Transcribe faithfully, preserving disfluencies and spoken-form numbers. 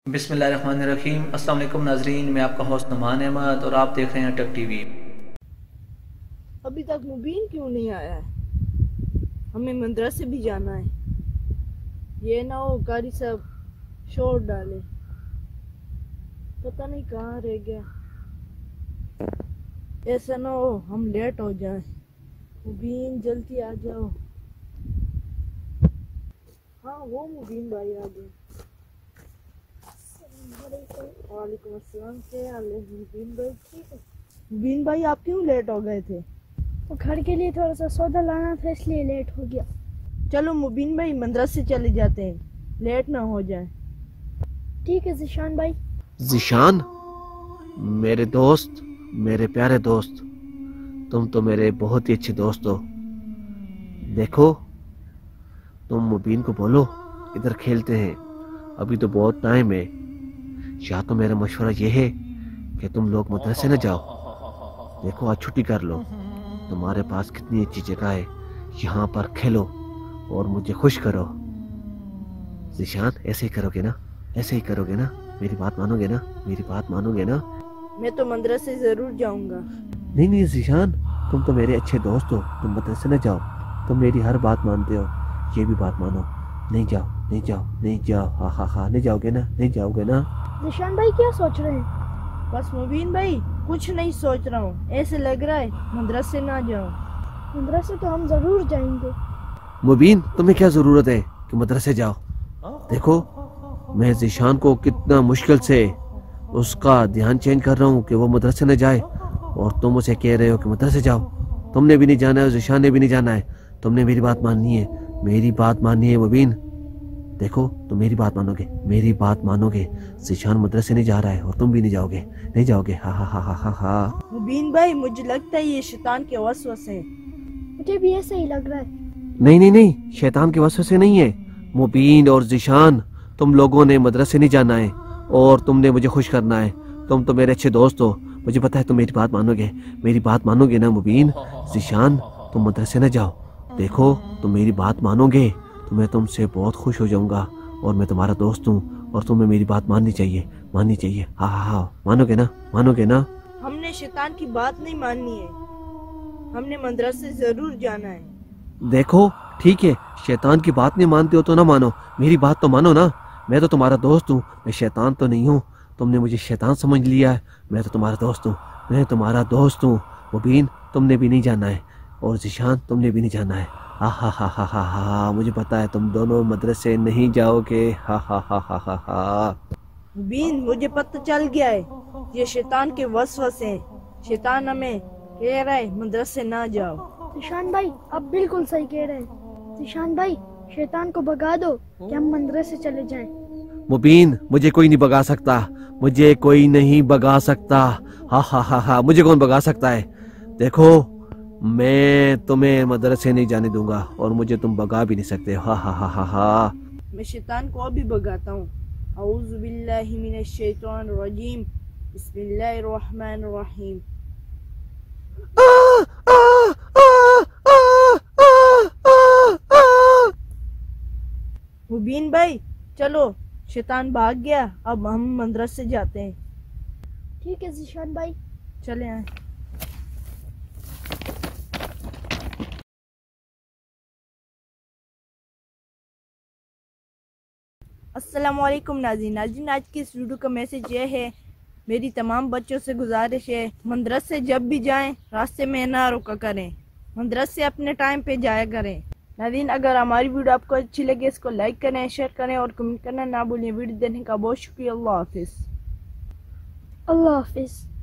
बिस्मिल्लाहिर्रहमानिर्रहीम। अस्सलाम वालेकुम नाजरीन, मैं आपका होस्ट नुमान अहमद और आप देख रहे हैं टेक टीवी। अभी तक मुबीन क्यों नहीं आया है? हमें मदरसे भी जाना है। ये ना हो कारी साहब शोर डाले, पता नहीं कहाँ रह गया। ऐसा ना हो हम लेट हो जाए। मुबीन जल्दी आ जाओ। हाँ वो मुबीन भाई आ गए। वालेकुम अस्सलाम। क्या हाल है मुबीन भाई? ठीक है। मुबीन भाई आप क्यों लेट हो गए थे? वो घर के लिए थोड़ा सा सौदा लाना था इसलिए लेट हो गया। चलो मुबीन भाई मदरसे चले जाते हैं, लेट ना हो जाए। ठीक है ज़िशान भाई। ज़िशान, मेरे दोस्त, मेरे प्यारे दोस्त, तुम तो मेरे बहुत ही अच्छे दोस्त हो। देखो, तुम मुबीन को बोलो इधर खेलते हैं, अभी तो बहुत टाइम है। या तो मेरा मशवरा यह है कि तुम लोग मदरसे न जाओ। देखो आज छुट्टी कर लो, तुम्हारे पास कितनी अच्छी जगह है, यहाँ पर खेलो और मुझे खुश करो। ज़िशान, ऐसे ही करोगे ना? ऐसे ही करोगे ना? मेरी बात मानोगे ना? मेरी बात मानोगे ना? मैं तो मदरसे जरूर जाऊंगा। नहीं नहीं ज़िशान, तुम तो मेरे अच्छे दोस्त हो, तुम मदरसे न जाओ। तुम मेरी हर बात मानते हो, ये भी बात मानो। नहीं जाओ, नहीं जाओ, नहीं जाओ। हाँ हाँ हाँ, नहीं जाओगे ना? नहीं जाओगे ना? ज़िशान भाई क्या सोच रहे हैं? बस मुबीन भाई कुछ नहीं सोच रहा हूँ, ऐसे लग रहा है मदरसे ना जाऊं। मदरसे तो हम जरूर जाएंगे। मुबीन, तुम्हें क्या ज़रूरत है कि मदरसे जाओ? देखो, मैं ज़िशान को कितना मुश्किल से उसका ध्यान चेंज कर रहा हूँ कि वो मदरसे न जाए, और तुम उसे कह रहे हो कि मदरसे जाओ। तुमने भी नहीं जाना है, ज़िशान ने भी नहीं जाना है। तुमने मेरी बात माननी है, मेरी बात माननी है मुबीन। देखो, तुम मेरी बात मानोगे, मेरी बात मानोगे। ज़िशान मदरसे नहीं जा रहा है और तुम भी नहीं जाओगे। नहीं जाओगे? हाँ हाँ हाँ हाँ हाँ हाँ। मुबीन भाई मुझे लगता है ये शैतान के वसवसे है। मुझे भी ऐसा ही लग रहा है। नहीं नहीं नहीं, शैतान के वसवसे नहीं है। मुबीन और ज़िशान, तुम लोगों ने मदरसे नहीं जाना है और तुमने मुझे खुश करना है। तुम तो मेरे अच्छे दोस्त हो, मुझे पता है तुम मेरी बात मानोगे। मेरी बात मानोगे ना मुबीन? ज़िशान, तुम मदरसे न जाओ। देखो, तुम मेरी बात मानोगे तो मैं तुमसे बहुत खुश हो जाऊंगा, और मैं तुम्हारा दोस्त हूँ और तुम्हें मेरी बात माननी चाहिए, माननी चाहिए। हाँ हाँ हाँ, मानोगे ना? मानोगे ना? हमने शैतान की बात नहीं माननी है, हमने मदरसे जरूर जाना है। देखो, ठीक है, शैतान की बात नहीं मानते हो तो ना मानो, मेरी बात तो मानो ना। मैं तो तुम्हारा दोस्त हूँ, मैं शैतान तो नहीं हूँ। तुमने मुझे शैतान समझ लिया है, मैं तो तुम्हारा दोस्त हूँ, मैं तुम्हारा दोस्त हूँ। मुबीन, तुमने भी नहीं जाना है, और ज़िशान तुमने भी नहीं जाना है। हा हा हा हा हा हा, मुझे पता है तुम दोनों मदरसे नहीं जाओगे। हा हा हा हा हा हा। मुबीन, मुझे पता चल गया है ये शैतान के वसवसे हैं। शैतान हमें कह रहा है मदरसे ना जाओ। ज़िशान भाई आप बिल्कुल सही कह रहे हैं। ज़िशान भाई शैतान को भगा दो कि हम मदरसे चले जाएं। मुबीन, मुझे कोई नहीं भगा सकता, मुझे कोई नहीं भगा सकता। हा हा हा हा, मुझे कौन भगा सकता है? देखो, मैं तुम्हें मदरसे नहीं जाने दूंगा और मुझे तुम भगा भी नहीं सकते। हा हा हा हा हा। मैं शैतान को अभी भगाता हूँ। औज़ु बिल्लाहि मिनश शैतानिर रजीम, बिस्मिल्लाहिर रहमानिर रहीम। मुबीन भाई चलो, शैतान भाग गया, अब हम मदरसे जाते हैं। ठीक है ज़िशान भाई। चले आए। अस्सलाम वालेकुम नाज़रीन। नाज़रीन, आज की इस वीडियो का मैसेज ये है, मेरी तमाम बच्चों से गुजारिश है, मदरसे जब भी जाएं रास्ते में ना रुका करें, मदरसे अपने टाइम पे जाया करें। नाज़रीन, अगर हमारी वीडियो आपको अच्छी लगे इसको लाइक करें, शेयर करें और कमेंट करना ना भूलें। वीडियो देखने का बहुत शुक्रिया। अल्लाह हाफिज़। अल्लाह हाफिज़।